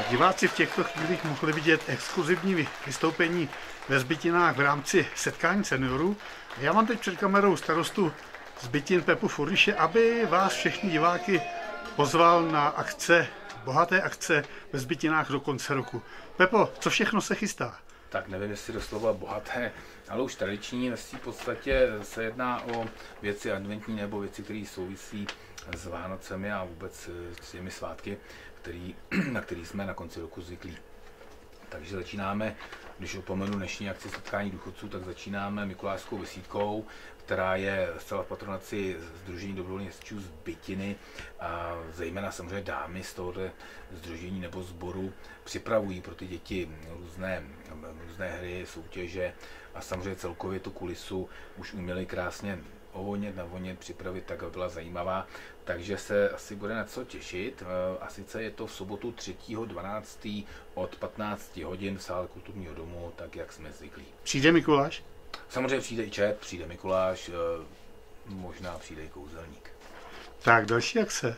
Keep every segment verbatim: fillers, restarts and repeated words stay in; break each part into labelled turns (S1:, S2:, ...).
S1: Diváci v těchto chvílích mohli vidět exkluzivní vystoupení ve Zbytinách v rámci setkání seniorů. Já mám teď před kamerou starostu Zbytin Pepu Furliše, aby vás všechny diváky pozval na akce, bohaté akce ve Zbytinách do konce roku. Pepo, co všechno se chystá?
S2: Tak nevím, jestli doslova bohaté, ale už tradiční. V podstatě se jedná o věci adventní nebo věci, které souvisí s Vánocemi a vůbec s těmi svátky, který, na který jsme na konci roku zvyklí. Takže začínáme, když opomenu dnešní akci setkání důchodců, tak začínáme mikulášskou vysítkou, která je zcela v patronaci Sdružení dobrovolných hasičů Zbytiny a zejména samozřejmě dámy z tohoto sdružení nebo sboru připravují pro ty děti různé, různé hry, soutěže a samozřejmě celkově tu kulisu už uměli krásně ovonět, navonět, připravit tak, aby byla zajímavá. Takže se asi bude na co těšit. A sice je to v sobotu třetího dvanáctého od patnácti hodin v sále kulturního domu, tak jak jsme zvyklí.
S1: Přijde Mikuláš?
S2: Samozřejmě přijde i čet, přijde Mikuláš, možná přijde i kouzelník.
S1: Tak, další akce.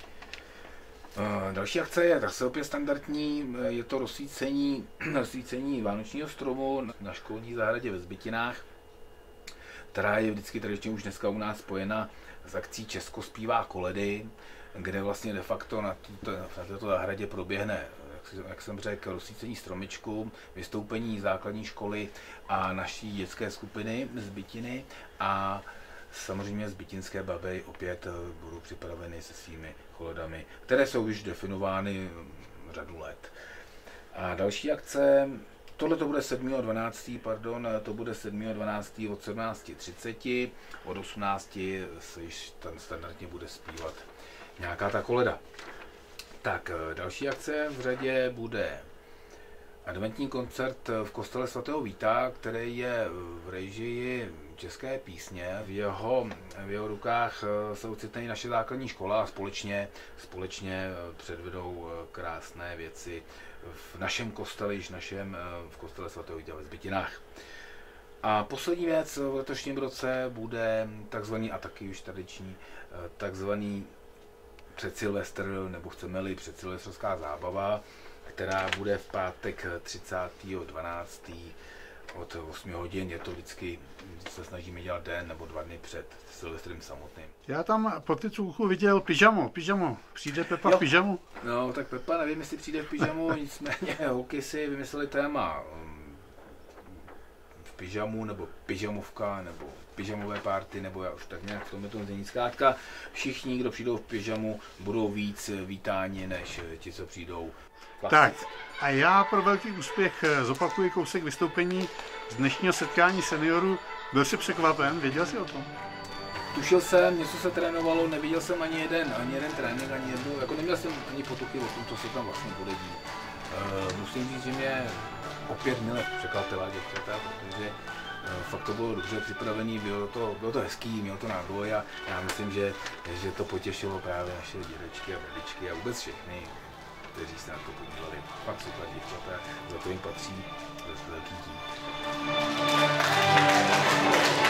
S2: Další akce je zase opět standardní, je to rozsvícení, rozsvícení vánočního stromu na školní zahradě ve Zbytinách, která je vždycky tradičně už dneska u nás spojena s akcí Česko zpívá koledy, kde vlastně de facto na, tuto, na této zahradě proběhne, jak, jak jsem řekl, rozsvícení stromečku, vystoupení základní školy a naší dětské skupiny Zbytiny a samozřejmě zbytinské baby opět budou připraveny se svými koledami, které jsou už definovány řadu let. A další akce, tohle to bude sedmého dvanáctého pardon, to bude sedmého dvanáctého od sedmnácti třiceti, od osmnácti se již tam standardně bude zpívat nějaká ta koleda. Tak, další akce v řadě bude adventní koncert v kostele svatého Víta, který je v režii České písně. V jeho, v jeho rukách se ocitne naše základní škola a společně, společně předvedou krásné věci v našem kostele, již našem, v kostele svatého Víta ve Zbytinách. A poslední věc v letošním roce bude takzvaný, a taky už tradiční, takzvaný předsilvestr, nebo chceme-li předsilvestrská zábava, která bude v pátek třicátého dvanáctého od osmi hodin. Je to vždycky, se snažíme dělat den nebo dva dny před Silvestrem samotným.
S1: Já tam po titulku viděl pyžamo, pyžamo. Přijde Pepa
S2: jo.
S1: v pyžamu?
S2: No, tak Pepa nevím, jestli přijde v pyžamu, nicméně holky si vymysleli téma v pyžamu, nebo pyžamovka, nebo pyžamové party, nebo já už tak nějak v tom je to zní. Zkrátka, všichni, kdo přijdou v pyžamu, budou víc vítáni, než ti, co přijdou klasicky.
S1: Tak, a já pro velký úspěch zopakuji kousek vystoupení z dnešního setkání seniorů. Byl jsi překvapen? Věděl jsi o tom?
S2: Tušil jsem, něco se trénovalo, neviděl jsem ani jeden, ani jeden trénink, ani jednu, jako neměl jsem ani potuchy o tom, co se tam vlastně bude dít. Uh, musím říct, že mě opět mile překvapila děvčata, protože uh, fakt to bylo dobře připravený, bylo to, bylo to hezký, mělo to náboj a já myslím, že, že to potěšilo právě naše dědečky a babičky a vůbec všechny, kteří se na to podívali. Fakt super děvčata, za to jim patří velký dík.